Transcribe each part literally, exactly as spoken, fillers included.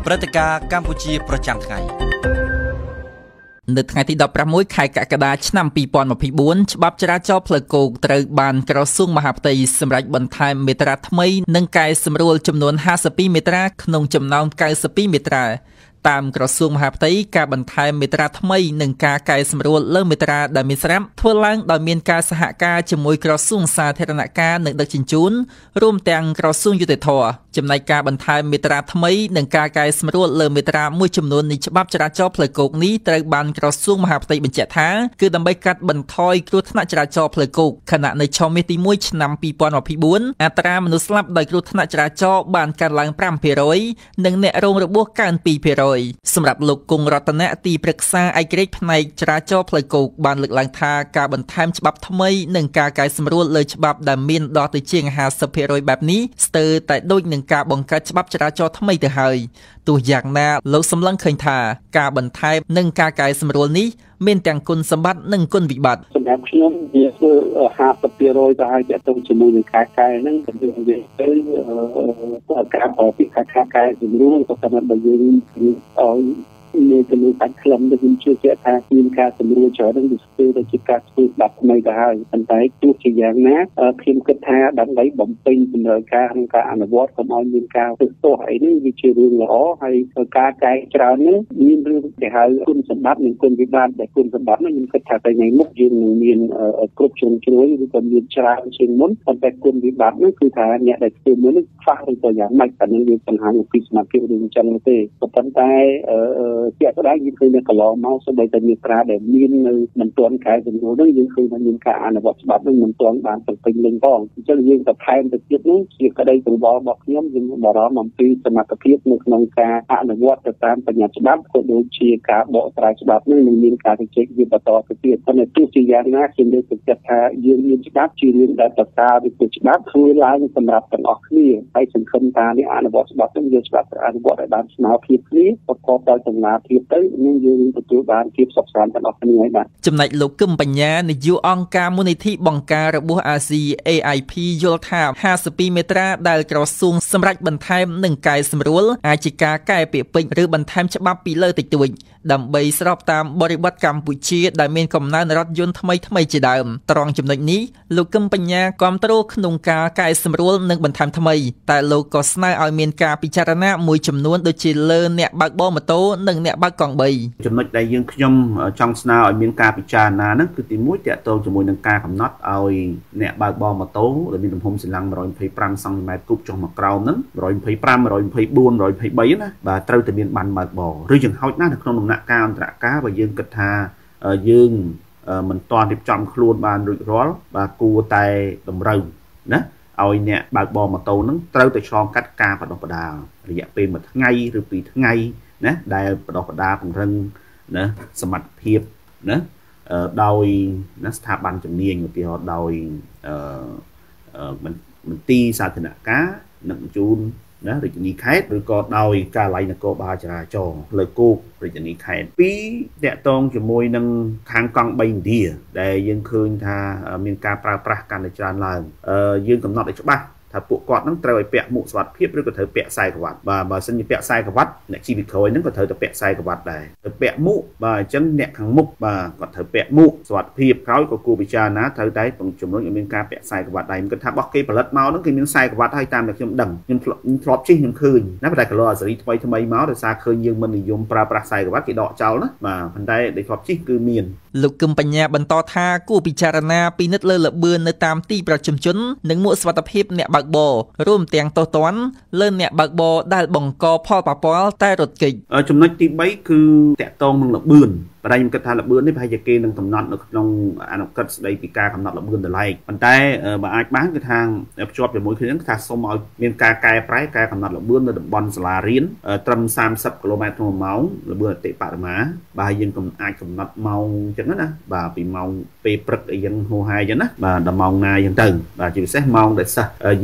ព្រឹត្តិការណ៍កម្ពុជាប្រចាំថ្ងៃនៅថ្ងៃទីដប់ប្រាំមួយខែកក្កដាឆ្នាំពីរពាន់ម្ភៃបួនច្បាប់ចរាចរណ៍ផ្លូវគោកត្រូវបានក្រសួងមហាផ្ទៃសម្រេចបន្ថែមមាត្រាថ្មីនិងកែសម្រួលចំនួនห้าสิบពីរមាត្រាក្នុងចំណោមเก้าสิบពីរមាត្រាតាមក្រសួងមហាផ្ទៃការបន្ថែមមាត្រាថ្មីនិងការកែសម្រួលលើមាត្រាដែលមានស្រាប់ធ្វើឡើងដោយមានការសហការជាមួយក្រសួងសាធារណការនិងដឹកជញ្ជូនរួមទាំងក្រសួងយុតិធធម៌ចំណែកការបន្ថែមមាត្រាថ្មីនិងការកែសម្រួលលើមាត្រាមួយចំនួននៃច្បាប់ចរាចរណ៍ផ្លូវគោកនេះត្រូវបានក្រសួងមហាផ្ទៃបញ្ជាក់ថាគឺដើម្បីកាត់បន្ថយគ្រោះថ្នាក់ចរាចរណ៍ផ្លូវគោកខណៈនៅឆមាសទីមួយឆ្នាំពីរពាន់ម្ភៃបួនអត្រាមនុស្សស្លាប់ដោយគ្រោះថ្នាក់ចរាចរណ៍បានកើនឡើងห้าភាគរយនិងអ្នករងរបួសកើនtwoភាគរយសម្រាប់លោកគង់រតនៈទីប្រឹក្សាឯករាជ្យផ្នែកចរាចរណ៍ផ្លូវគោកបានលើកឡើងថាការបន្ថែមច្បាប់ថ្មីនិងការកែសម្រួលលើច្បាប់ដែលមានដល់ទៅជាងห้าสิบភាគរយបែបនេះស្ទើរតែដូចនឹងការបង្កើតច្បាប់ចរាចរណ៍ថ្មីទៅហើយទោះយ៉ាងណាលោកសម្លឹងឃើញថាការបន្ថែមនិងការកែសម្រួលនេះមានទាំងគុណសម្បត្តិនិងគុណវិបត្តិសម្រាប់ខ្ញុំវាគឺห้าสิบភាគរយទៅហើយតើទៅជាមួយនឹងការកែហ្នឹងគឺវាទៅការប្រពីការកែសម្រួលទៅតាមដែលយើងឲ្យមានជំនួយបាច់ខ្លឹមទៅខ្ញុំជឿជាក់ថាមានការសម្រួលច្រើននឹងស្ទើរតែជាការធ្វើបាត់ថ្មីទៅហើយប៉ុន្តែទោះជាយ៉ាងណាខ្ញុំគិតថាដើម្បីបំពេញតម្រូវការក្នុងការអនុវត្តកុំឲ្យមានការទោសទោសអីនេះវាជារឿងល្អហើយការកែច្រើននេះមានរឿងគេហៅគុណសម្បត្តិនិងគុណវិបត្តិដែលគុណសម្បត្តិនេះខ្ញុំគិតថាថ្ងៃមុខយើងនឹងមានគ្រប់ជ្រុងជ្រោយឬក៏មានច្រើនជាងមុនប៉ុន្តែគុណវិបត្តិនេះគឺថាអ្នកដែលធ្វើមុននេះខ្វះឬក៏យ៉ាងម៉េចតែនឹងវាបង្ហាញពីសមត្ថភាពរឿងអញ្ចឹងទេប៉ុន្តែជាក់ស្ដែងយើងឃើញនៅកន្លងមកសូម្បីតែមាត្រាដែលមាននៅមិនទាន់កែសម្រួលនោះយើងឃើញថាមានការអនុវត្តច្បាប់នោះមិនទាន់បានពេញលេញផងអញ្ចឹងយើងទៅថែមទៅទៀតនោះជាក្តីកង្វល់របស់ខ្ញុំយើងបារម្ភអំពីសមត្ថភាពនៅក្នុងការអនុវត្តទៅតាមបញ្ញត្តិច្បាប់ក៏ដូចជាការបកស្រាយច្បាប់នោះនឹងមានការជជែកវាបន្តទៅទៀតប៉ុន្តែទោះជាយ៉ាងណាខ្ញុំលើកទឹកចិត្តថាយើងមានច្បាប់ជារឿងដែលប្រសើរពីច្បាប់ធ្វើឡើងសម្រាប់ទាំងអស់គ្នាហើយសង្ឃឹមថានេះអនុវត្តច្បាប់នោះយើងច្បាប់អនុវត្តឲ្យបានស្មើភាពគ្នាប្រកបដោយតម្លាភាពទៅនឹងយើងទទួលបានភាពសុខសាន្តទាំងអស់គ្នាហើយបាទចំណែកលោកគឹមបញ្ញានាយកអង្គការមូលនិធិបង្ការរបស់អាស៊ី A I P យល់ថាห้าสิบពីរមាត្រាដែលក្រសួងសម្រាប់បន្ថែមនិងកែសម្រួលអាចជាការកែពាក្យពេចន៍ឬបន្ថែមច្បាប់ពីលើតិចតួចដើម្បីស្របតាមបរិបទកម្ពុជាដែលមានកំណើនរថយន្តថ្មីថ្មីជាដើមត្រង់ចំណុចនេះលោកគឹមបញ្ញាគាំទ្រក្នុងការកែសម្រួលនិងបន្ថែមថ្មីតែលោកក៏ស្នើឲ្យមានការពិចារណាមួយចំនួនដូចជាលើអ្នកបើកបរម៉ូតូនិងអ្នកបើកកង់បីចំណុចដែលយើងខ្ញុំចង់ស្នើឲ្យមានការពិចារណាហ្នឹងគឺទីមួយតាក់ទងជាមួយនឹងការកំណត់ឲ្យអ្នកបើកបរម៉ូតូដែលមានទំហំសីឡាំងone hundred twenty-fiveសង់ទីម៉ែត្រគូបចុះមកក្រោមហ្នឹងone hundred twenty-five, one hundred twenty-four, one hundred twenty-threeណាបាទត្រូវតែមានបានបើកបរឬយ៉ាងហោចណាស់នៅក្នុងដំណាក់កាលអន្តរការបើយើងគិតថាយើងមិនទាន់រៀបចំខ្លួនបានរួចរាល់បាទគួរតែតម្រូវណាឲ្យអ្នកបើកបរម៉ូតូហ្នឹងត្រូវតែឆ្លងកាត់ការបដិបដាលរយៈពេលមួយថ្ងៃឬពីរថ្ងៃណាដែលបដិបដាលពង្រឹងណាសមត្ថភាពណាដោយណាស្ថាប័នជំនាញឧទាហរណ៍ដោយអឺមន្ទីរសាធារណការនិងបញ្ជូនណារាជធានីខេត្តឬក៏ដោយការិយាល័យនគរបាលចរាចរណ៍លើគោករាជធានីខេត្តពីរតាក់ទងជាមួយនឹងខាងកង់បីឥណ្ឌាដែលយើងឃើញថាមានការប្រើប្រាស់កាន់តែច្រើនឡើងយើងកំណត់ឲ្យច្បាស់ថាពួកគាត់នឹងត្រូវឲ្យពាក់មួកសុវត្ថិភាពឬក៏ត្រូវពាក់ខ្សែក្រវ៉ាត់បាទបើសិនជាពាក់ខ្សែក្រវ៉ាត់អ្នកជិះពីក្រោយហ្នឹងក៏ត្រូវតែពាក់ខ្សែក្រវ៉ាត់ដែរទៅពាក់មួកបាទអញ្ចឹងអ្នកខាងមុខបាទគាត់ត្រូវពាក់មួកសុវត្ថិភាពក្រោយក៏គួរពិចារណាត្រូវតែបង្ជំរុញឲ្យមានការពាក់ខ្សែក្រវ៉ាត់ដែរខ្ញុំគិតថារបស់គេផលិតមកហ្នឹងគេមានខ្សែក្រវ៉ាត់ហើយតាមដែលខ្ញុំដឹងខ្ញុំធ្លាប់ជិះខ្ញុំឃើញណាប៉ុន្តែកន្លងអាសេរីថ្មីថ្មីមកដោយសារឃើញយើងមិននិយមប្រើប្រាស់ខ្សែក្រវ៉ាត់គេដកចោលណាបាទប៉ុន្តែដែលធ្លាប់ជិះគឺមានលោកគឹមបញ្ញាបន្តថាគួរពិចារណាពិនិត្យលើល្បឿននៅតាមទីប្រជុំជននិងមួកសុវត្ថិភាពអ្នកបើកបររួមទាំងទោសទណ្ឌលើអ្នកបើកបរដែលបង្កផលប៉ះពាល់តែរត់គេចចំណុចទីបីគឺតាក់ទងនឹងល្បឿនប៉ុន្តែខ្ញុំគិតថាល្បឿននេះប្រហែលជាគេនឹងកំណត់នៅក្នុងអនុក្រឹត្យស្ដីពីការកំណត់ល្បឿនតម្លៃប៉ុន្តែបើអាចបានគឺថាភ្ជាប់ជាមួយគ្នាគឺថាសូមឲ្យមានការកែប្រែការកំណត់ល្បឿននៅតំបន់សាលារៀនត្រឹមសាមសិបគីឡូម៉ែត្រក្នុងម៉ោងល្បឿនអតិបរមាបាទយើងអាចកំណត់ម៉ោងអញ្ចឹងណាបាទពីម៉ោងពេលព្រឹកអីយ៉ាងហួរហាយអញ្ចឹងណាបាទដល់ម៉ោងណាអញ្ចឹងទៅបាទជាពិសេសម៉ោងដែលសិស្សយើ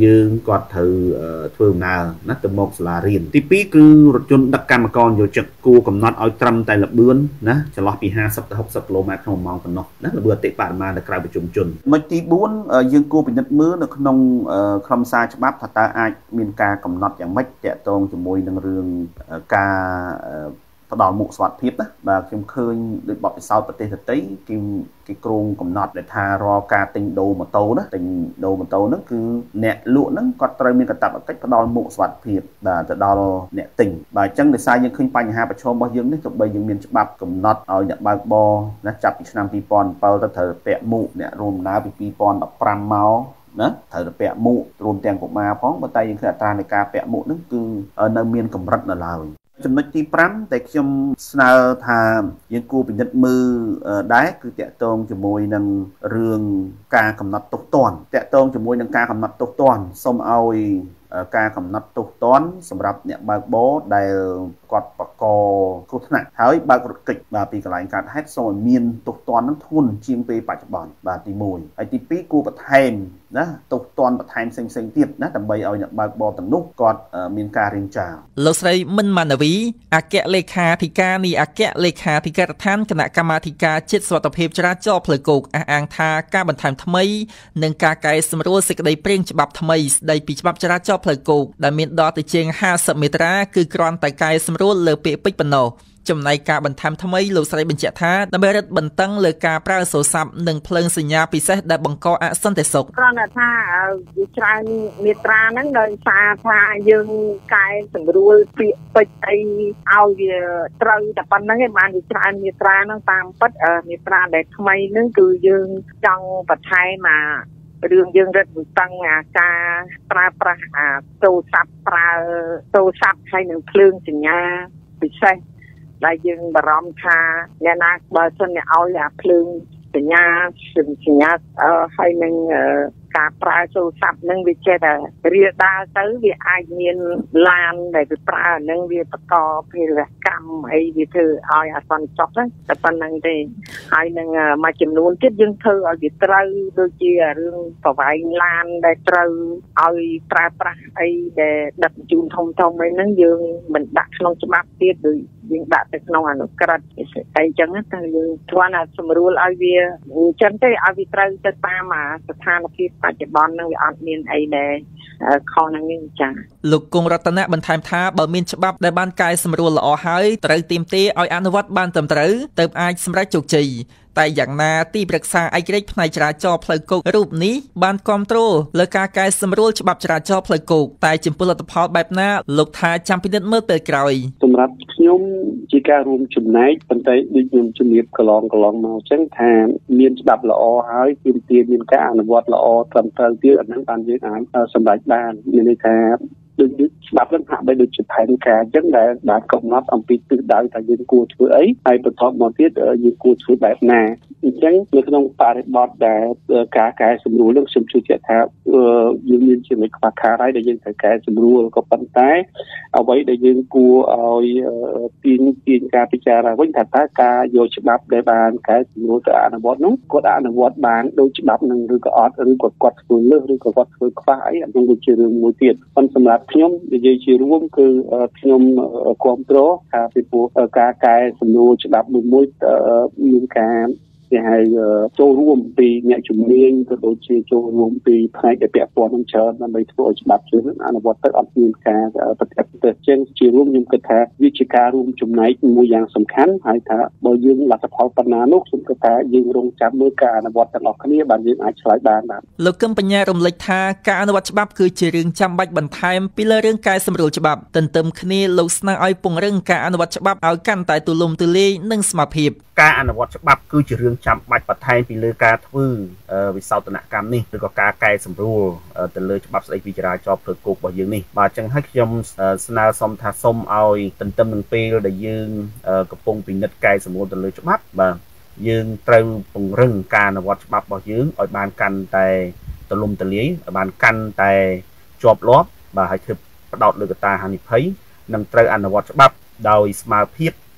យើងគាត់ត្រូវធ្វើដំណើរណាទៅមកសាលារៀនទីពីរគឺរថយន្តដឹកកម្មករយោជិកគួរកំណត់ឲ្យត្រឹមតែល្បឿនណាចន្លោះពីห้าสิบទៅหกสิบគីឡូម៉ែត្រក្នុងម៉ោងប៉ុណ្ណោះណាល្បឿនអតិបរមានៅក្រៅប្រជុំជនមួយទីបួនយើងគួរពិនិត្យមើលនៅក្នុងខ្លឹមសារច្បាប់ថាតើអាចមានការកំណត់យ៉ាងម៉េចទាក់ទងជាមួយនឹងរឿងការផ្ដល់មុខសុវត្ថិភាពណាបាទខ្ញុំឃើញដូចបទពិសោធន៍ប្រទេសដទៃគេគេគ្រោងកំណត់ដែលថារាល់ការទិញដូរម៉ូតូណាទិញដូរម៉ូតូហ្នឹងគឺអ្នកលក់ហ្នឹងគាត់ត្រូវមានកាតព្វកិច្ចផ្ដល់មុខសុវត្ថិភាពបាទទៅដល់អ្នកទិញបាទអញ្ចឹងដោយសារយើងឃើញបញ្ហាប្រឈមរបស់យើងនេះទោះបីយើងមានច្បាប់កំណត់ឲ្យអ្នកបើកបរណាចាប់ពីឆ្នាំពីរពាន់bảyទៅត្រូវពាក់មុខអ្នករួមដំណើរពីពីរពាន់ដប់ប្រាំមកណាត្រូវតែពាក់មុខរួមទាំងកុមារផងប៉ុន្តែយើងឃើញអត្រានៃការពាក់មុខហ្នឹងគឺនៅមានកម្រិតនៅឡើយចំណុចទីห้าតែខ្ញុំស្នើថាយើងគួរពិនិត្យមើលដែរគឺតាក់ទងជាមួយនឹងរឿងការកំណត់ទោសទណ្ឌតាក់ទងជាមួយនឹងការកំណត់ទោសទណ្ឌសូមឲ្យការកំណត់ទោសទណ្ឌសម្រាប់អ្នកបើកបរដែលគាត់បកកគ្រោះថ្នាក់ហើយបើករថកិច្ចបាទពីកន្លែងកើតហេតុសូមឲ្យមានទោសទណ្ឌនឹងធ្ងន់ជាងពេលបច្ចុប្បន្នបាទទីមួយហើយទីពីរគួរបន្ថែមណាទោសទណ្ឌបន្ថែមផ្សេងផ្សេងទៀតណាដើម្បីឲ្យអ្នកបើកបរទាំងនោះគាត់មានការរៀនចាលលោកស្រីមិនម៉ាណាវីអគ្គលេខាធិការនៃអគ្គលេខាធិការដ្ឋានគណៈកម្មាធិការជាតិសុវត្ថិភាពចរាចរណ៍ផ្លូវគោកអះអាងថាការបន្ថែមថ្មីនិងការកែសម្រួលសេចក្តីព្រាងច្បាប់ថ្មីស្តីពីច្បាប់ចរាចរណ៍ផ្លូវគោកដែលមានដល់ទៅជាងห้าสิบមេត្រាគឺគ្រាន់តែកែសម្រួលលើពាក្យពេចន៍ប៉ុណ្ណោះចំណែកការបន្ថែមថ្មីលោកស្រីបញ្ជាក់ថាដើម្បីរឹតបន្តឹងលើការប្រើសូរស័ព្ទនិងភ្លើងសញ្ញាពិសេសដែលបង្កអសន្តិសុខគ្រាន់តែថាវាច្រើនមេត្រាហ្នឹងដោយសារថាយើងកែសម្រួលពាក្យពេចន៍អីឲ្យវាត្រូវតែប៉ុណ្្នឹងឯងបានវាច្រើនមេត្រាហ្នឹងតាមពិតមេត្រាដែលថ្មីហ្នឹងគឺយើងចង់បន្ថែមមករឿងយើងរឹតបន្តឹងអាការប្រើប្រាស់អាសូរស័ព្ទប្រើសូរស័ព្ទហើយនឹងភ្លើងសញ្ញាពិសេសដែលយើងបារម្ភថាអ្នកណាបើសិនឲ្យអាភ្លើងសញ្ញាសញ្ញាហើយនឹងការប្រើសូរស័ព្ទនឹងវាចេះតែរៀលដាលទៅវាអាចមានឡានដែលវាប្រើនឹងវាបន្តពលកម្មអីវាធ្វើឲ្យអសន្តិសុខតែប៉ុណ្្នឹងទេហើយនឹងមួយចំនួនទៀតយើងធ្វើឲ្យវាត្រូវដូចជារឿងប្រវែងឡានដែលត្រូវឲ្យប្រើប្រាស់អីដែលដឹកជញ្ជូនធំធំអីហ្នឹងយើងមិនដាក់ក្នុងច្បាប់ទៀតដូចយើងដាក់ទៅក្នុងអនុក្រឹត្យអីចឹងតែយើងគ្រាន់តែសម្រួលឲ្យវាអញ្ចឹងទេឲ្យវាត្រូវទៅតាមស្ថានភាពបច្ចុប្បន្ននឹងវាអត់មានអីដែលខុសនឹងនេះចា៎លោកគង់រតនៈបន្ថែមថាបើមានច្បាប់ដែលបានកែសម្រួលល្អហើយត្រូវទាមទារឲ្យអនុវត្តបានត្រឹមត្រូវទើបអាចសម្រេចជោគជ័យតែយ៉ាងណាទីប្រឹក្សាឯករាជ្យផ្នែកចរាចរណ៍ផ្លូវគោករូបនេះបានគាំទ្រលើការកែសម្រួលច្បាប់ចរាចរណ៍ផ្លូវគោកតែចំពោះលទ្ធផលបែបណាលោកថាចាំពិនិត្យមើលពេលក្រោយសម្រាប់ខ្ញុំជាការរួមចំណែកប៉ុន្តែដូចខ្ញុំជំរាបកន្លងកន្លងមកអញ្ចឹងថាមានច្បាប់ល្អហើយទាមទារមានការអនុវត្តល្អត្រឹមត្រូវទៀតអាហ្នឹងបានយើងអាចសម្រេចបានមានន័យថាដូចច្បាប់នឹងហាក់បីដូចជាផែនការអញ្ចឹងដែលបានកំណត់អំពីទិសដៅថាយើងគួរធ្វើអីហើយបន្តមកទៀតយើងគួរធ្វើបែបណាអញ្ចឹងនៅក្នុងបរិបទដែលការកែសម្រួលនឹងខ្ញុំជឿជាក់ថាយើងមានចំណុចខ្វះខាតហើយដែលយើងត្រូវកែសម្រួលក៏ប៉ុន្តែអ្វីដែលយើងគួរឲ្យទាញទាញការពិចារណាវិញថាតើការយកច្បាប់ដែលបានកែសម្រួលទៅអនុវត្តនោះគាត់អនុវត្តបានដូចច្បាប់នឹងឬក៏អត់ឬក៏គាត់ធ្វើលើសឬក៏គាត់ធ្វើខ្វះអីអានោះវាជារឿងមួយទៀតប៉ុន្តែសម្រាប់ខ្ញុំនិយាយជារួមគឺខ្ញុំគ្រប់គ្រងថាពីព្រោះការកែសម្រួលច្បាប់មួយមួយមានការគេហៅចូលរួមពីអ្នកជំនាញក៏ដូចជាចូលរួមពីផ្នែកដែលពាក់ព័ន្ធនឹងច្រើនដើម្បីធ្វើឲ្យច្បាប់ជឿនអនុវត្តទៅអត់មានការប្រតិបត្តិទៅចឹងជារួមខ្ញុំគិតថាវាជាការរួមចំណែកមួយយ៉ាងសំខាន់ហើយថាបើយើងលទ្ធផលប៉ុណ្ណានោះខ្ញុំគិតថាយើងរងចាំមើលការអនុវត្តទាំងអស់គ្នាបានយើងអាចឆ្លើយបានបាទលោកកឹមបញ្ញារំលេចថាការអនុវត្តច្បាប់គឺជារឿងចាំបាច់បន្ថែមពីលើរឿងកែសម្រួលច្បាប់ទន្ទឹមគ្នាលោកស្នើឲ្យពង្រឹងការអនុវត្តច្បាប់ឲ្យកាន់តែទូលំទូលាយនិងស្មារតីការអនុវត្តច្បាប់គឺជារឿងចាំបាច់បន្ថែមពីលើការធ្វើវិសោធនកម្មនេះឬក៏ការកែសម្រួលទៅលើច្បាប់ស្តីពីចរាចរណ៍ផ្លូវគោករបស់យើងនេះបាទអញ្ចឹងហើយខ្ញុំស្នើសុំថាសូមឲ្យទន្ទឹមនឹងពេលដែលយើងកំពុងពិនិត្យកែសម្រួលទៅលើច្បាប់បាទយើងត្រូវពង្រឹងការអនុវត្តច្បាប់របស់យើងឲ្យបានកាន់តែទូលំទូលាយឲ្យបានកាន់តែជាប់លាប់បាទហើយធ្វើផ្ដោតលើកត្តាហានិភ័យនិងត្រូវអនុវត្តច្បាប់ដោយស្មារតី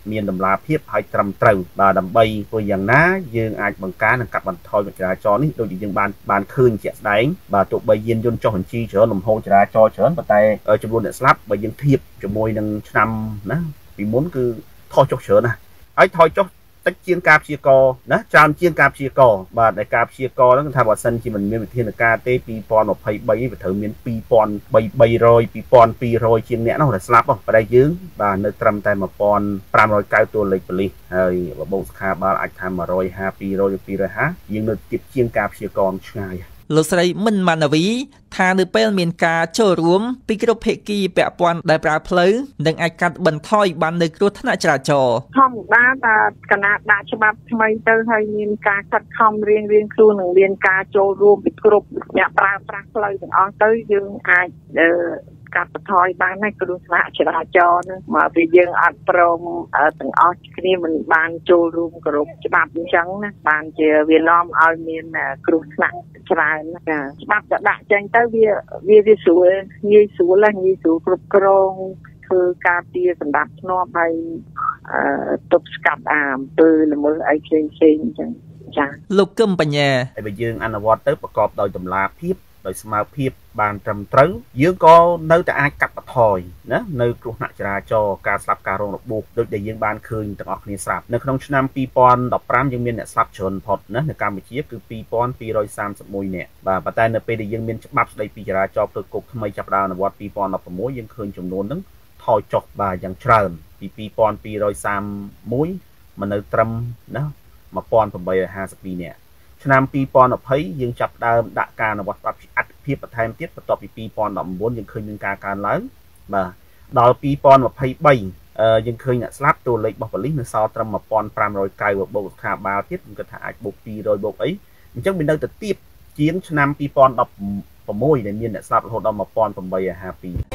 មានតម្លាភាពហើយត្រឹមត្រូវបាទដើម្បីធ្វើយ៉ាងណាយើងអាចបង្ការនិងកាត់បន្ថយចរាចរណ៍នេះដូចយើងបានបានឃើញជាក់ស្ដែងបាទទោះបីយានយន្តចុះបញ្ជីច្រើនលំហូរចរាចរណ៍ច្រើនប៉ុន្តែចំនួនអ្នកស្លាប់បើយើងធៀបជាមួយនឹងឆ្នាំណាពីមុនគឺថយចុះច្រើនណាស់ហើយថយចុះតិចជាងការព្យាករណ៍ណាច្រើនជាងការព្យាករណ៍បាទដែលការព្យាករណ៍ហ្នឹងថាបើសិនជាមិនមានវិធានការទេពីរពាន់ម្ភៃបីវាត្រូវមានពីរពាន់បីរយ ពីរពាន់ពីររយជាងអ្នកនោះដែលស្លាប់ប៉ុន្តែយើងបាទនៅត្រឹមតែmột nghìn năm trămតួលេខប៉ូលីសហើយបបោកសុខាបាលអាចថាmột trămห้าสิบ ពីររយ ពីររយห้าสิบយើងនៅទៀតជាងការព្យាករណ៍ឆ្ងាយលោកស្រីមិនម៉ាណាវីថានៅពេលមានការចូលរួមពីគ្រប់ភាគីពាក់ព័ន្ធដែលប្រើផ្លូវនឹងអាចកាត់បន្ថយបាននៅគ្រោះថ្នាក់ចរាចរណ៍ធម្មតាតែគណៈដាក់ច្បាប់ថ្មីទៅហើយមានការខិតខំរៀងរៀងខ្លួននឹងមានការចូលរួមពីគ្រប់អ្នកប្រើប្រាស់ផ្លូវទាំងអស់ទៅយើងអាចកាត់បន្ថយបានហើយគ្រោះថ្នាក់ចរាចរណ៍ហ្នឹងមកពីយើងអត់ព្រមទាំងអស់គ្នាមិនបានចូលរួមគ្រប់ច្បាប់អញ្ចឹងណាបានជាវានាំឲ្យមានគ្រោះថ្នាក់ច្រើនណាច្បាប់จะដាក់ចេញទៅវាវាវាស្រួលងាយស្រួលហើយងាយស្រួលគ្រប់គ្រងធ្វើការពារសម្រាប់ធ្នាប់ហើយទប់ស្កាត់អាអំពើល្មើសអីផ្សេងផ្សេងអញ្ចឹងចាលោកកឹមបញ្ញាហើយបើយើងអនុវត្តទៅប្រកបដោយតម្លាភាពដោយស្មារតីបានត្រឹមត្រូវយើងក៏នៅតែអាចកាត់បន្ថយណានៅគ្រោះថ្នាក់ចរាចរណ៍ការស្លាប់ការរងរបួសដូចដែលយើងបានឃើញទាំងអស់គ្នាស្រាប់នៅក្នុងឆ្នាំពីរពាន់ដប់ប្រាំយើងមានអ្នកស្លាប់ច្រើនផុតណានៅកម្ពុជាគឺពីរពាន់ពីររយសាមសិបមួយនាក់បាទប៉ុន្តែនៅពេលដែលយើងមានច្បាប់ស្តីពីចរាចរណ៍ផ្លូវគោកថ្មីចាប់ផ្ដើមអនុវត្តពីរពាន់ដប់ប្រាំមួយយើងឃើញចំនួនហ្នឹងថយចុះបាទយ៉ាងច្រើនពីពីរពាន់ពីររយសាមមួយមកនៅត្រឹមណាmột nghìn tám trăm hai mươi haiនាក់ឆ្នាំពីរពាន់ยี่สิบយើងចាប់ដើមដាក់ការអនុវត្តច្បាប់អត្ថភាពបន្ថែមទៀតបន្ទាប់ពីពីរពាន់ដប់ប្រាំយើងឃើញមានការកើនឡើងបាទដល់ពីរពាន់ยี่สิบสามយើងឃើញអ្នកស្លាប់តួលេខរបស់ប៉ូលីសនៅសល់ត្រឹមmột nghìn năm trămបូកសុខាបាលទៀតខ្ញុំគិតថាអាចបូកពីររយបូកអីអញ្ចឹងវានៅតែទាបជាងឆ្នាំពីរពាន់ដប់ប្រាំមួយដែលមានអ្នកស្លាប់រហូតដល់một nghìn tám trăm hai mươi hai